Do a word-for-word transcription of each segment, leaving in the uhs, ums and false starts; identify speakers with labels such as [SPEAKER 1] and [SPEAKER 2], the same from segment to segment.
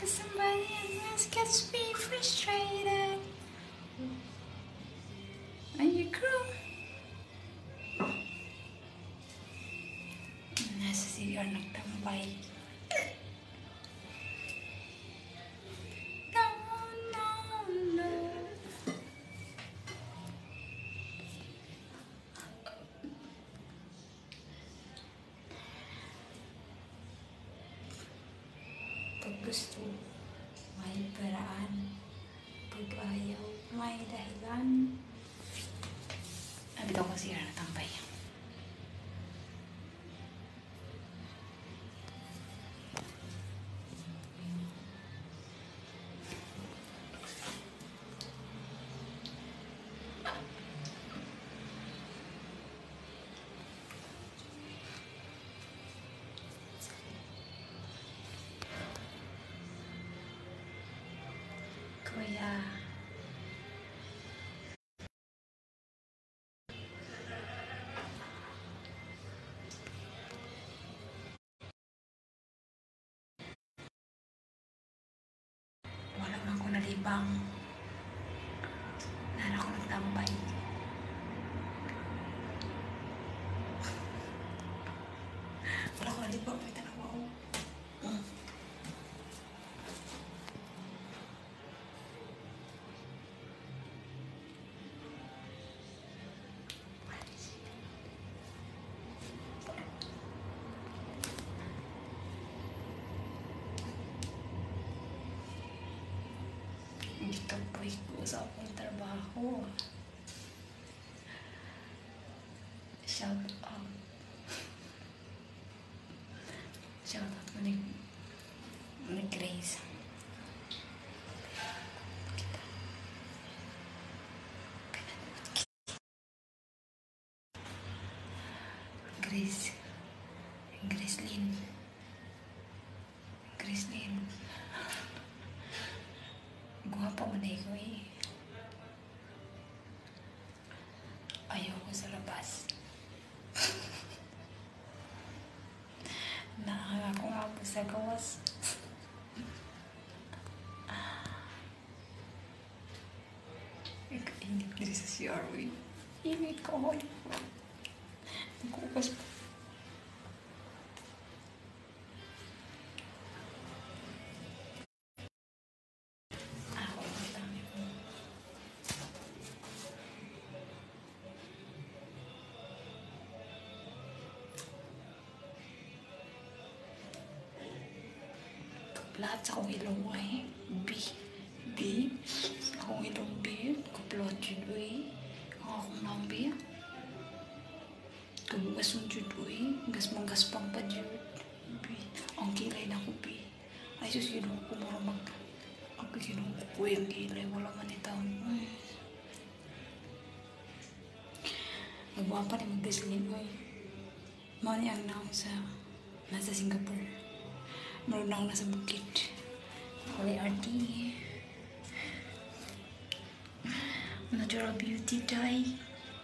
[SPEAKER 1] Cause somebody else gets me frustrated. Are you cool? Nasa C R nagtambay. No, no, no. Pag gusto, may paraan. Pag ayaw, may dahilan. Abito ko C R natambay. Kuya. Wala man ko nalibang. Nara ko nagtambay. Wala ko nalibang. May tanaw ako. Mm. Dito po ko sa akong trabaho. Shout out. Shout out mo ni, ni Grace. Grace. Grace Lynn. Grace Lynn. Guwapa mo na ikaw eh. Ayaw ko sa labas. Nakakako nga po sa gawas. Init diri sa C R eh. Init ko ako. Nagkukas pa. Lahat sa akong ilong ay B. B. Sa akong ilong B. Kuplot yun ay. Ang akong nambi. Kamugas mong yun ay. Gas mong gaspang pa yun. B. Ang kilay na ko B. Ay sus yun ako mara mag. Ang kikinong ko po yung kilay. Wala man itaon. Nagbuha pa rin mag-gaslin ay. Mani ang naong sa nasa Singapore. Meron ako nasa bukid. Kulay arty. Natural beauty dye.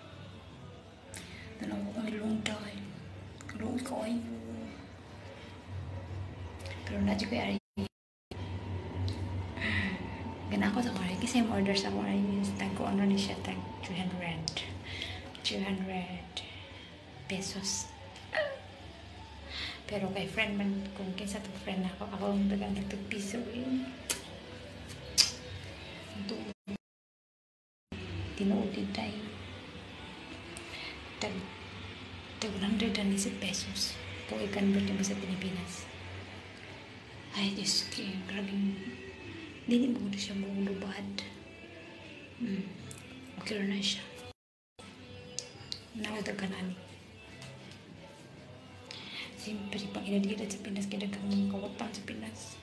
[SPEAKER 1] Dalawa kong ilong dye. Ilong ko ay pero na dyan ko ay gana ko sa kulay. Kasi yung order sa kulay is tag ko ano ni siya tag two hundred. two hundred pesos. Pero kay friend man, kung kinsa to friend ako, ako ang dagang nagtagpiso eh. Ito. Tinuudid tayo. Tag, tag one hundred pesos. Kung i-convert mo sa Pilipinas. Ay, Diyos ko, grabing, hindi mo na siya maulubad. Hmm. Okay na siya. Nakatag ka namin. Siyempre, pang inadilad sa Pinas, kaya kang kawapang sa Pinas.